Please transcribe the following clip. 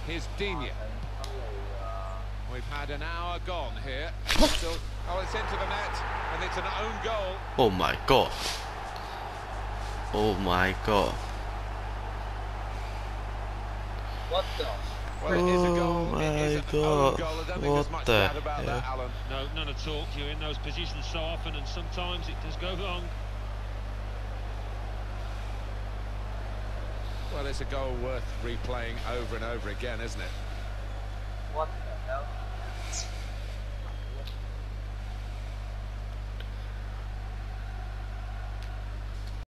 Here's Digne. We've had an hour gone here. Still, oh, it's into the net, and it's an own goal. Oh my god. Oh my god. What the? Well, it is a goal. Oh It is an my own god. goal. I don't think What there's much the doubt about that, hell? Alan. No, none at all. You're in those positions so often, and sometimes it does go wrong. Well, it's a goal worth replaying over and over again, isn't it? What the hell?